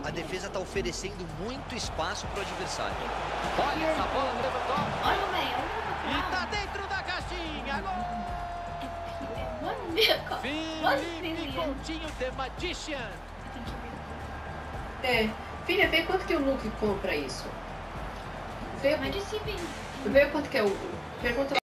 a defesa está oferecendo muito espaço para o adversário. Olha essa bola, levantou. Olha, velho. E tá dentro da caixinha. Gol! Mano, meu, Felipe Coutinho, The Magician. Filha, vê quanto que o Luke compra isso. Vê, Mas de se vê quanto que é o... Pergunta